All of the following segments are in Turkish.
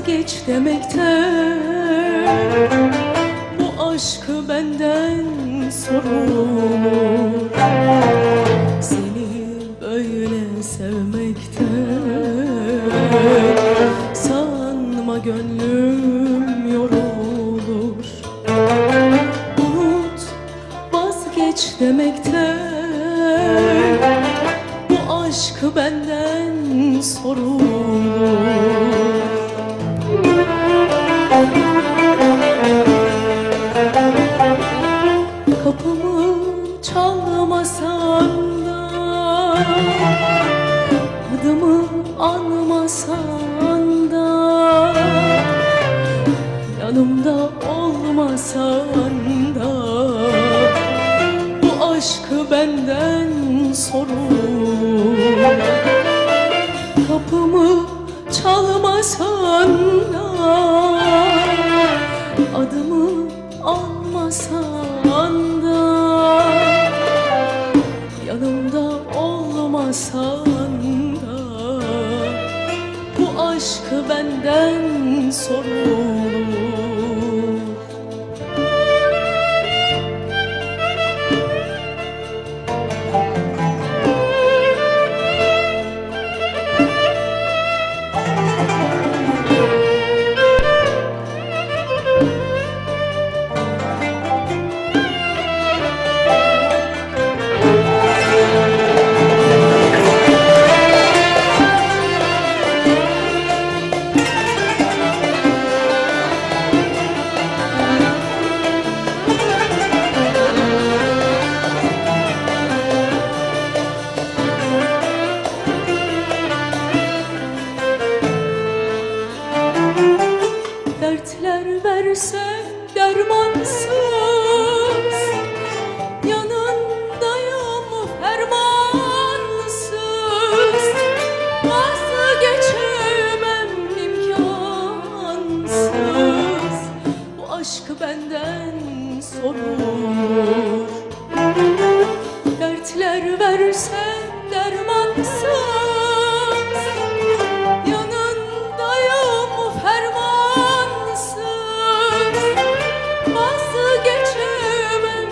vazgeç demekten, bu aşkı benden sorulur. Seni böyle sevmekten, sanma gönlüm yorulur. Unut, vazgeç demekten, bu aşkı benden sorulur. Kapımı çalmasan da, adımı anmasan da, yanımda olmasan da, bu aşkı benden sorulur. Kapımı çalmasan da, adımı anmasan da, yanımda olmasan da, bu aşkı benden sorulur. Dertler versen dermansız, yanındayım fermansız. Vazgeçemem imkansız, bu aşkı benden sorulur. Dertler versen dermansız, yanındayım fermansız. Vazgeçemem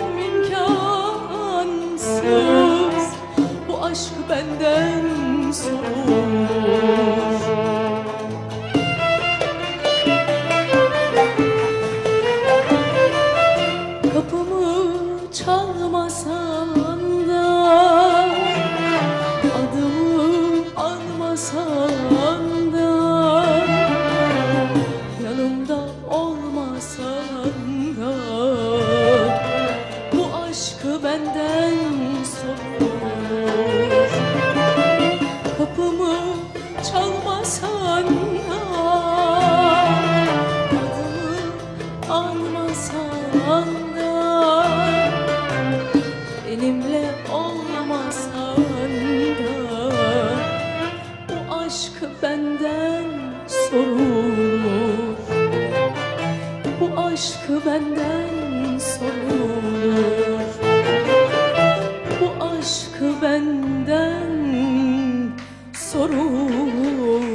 imkansız, bu aşkı benden sorulur. Kapımı çalmasan da, adımı anmasan da, yanımda olmasan da, bu aşkı benden sorulur. Kapımı çalmasan da, adımı anmasan da, benimle olmasan da, bu aşkı benden sorulur. Bu aşkı benden sorulur. Bu aşkı benden sorulur.